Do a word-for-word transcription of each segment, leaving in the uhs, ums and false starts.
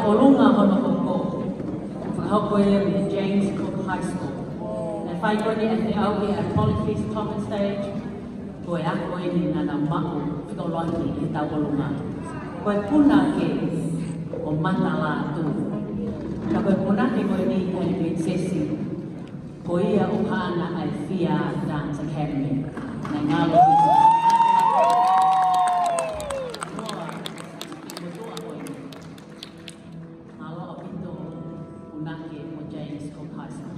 polunga hono hoko. Whakahoko e le James Cook High School. E whai koe ni e te au i a Polyfeast Common Stage. Koe a koe ni nana mako whikoloni i tau polunga. Koe puna ke o mata la tu. Ka koe puna ke koe ni i Princesi. Ko ia o hana ai Fia Dance Academy. Nei ngalo i James Cook High School.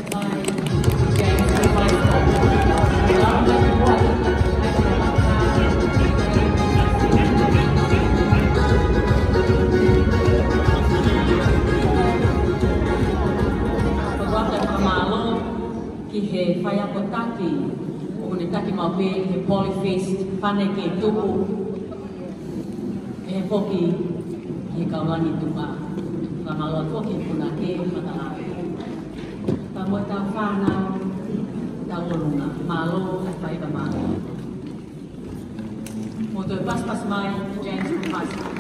Ki he whai ako taki, o ne taki mau pe he polyfest whane ke tupu. He poki he kaulani tuka, ka malo toki puna ke matala. Ta mo ta whanau, ta olunga, malo at whai ka malo. Mo toi pas pas mai, James from High School.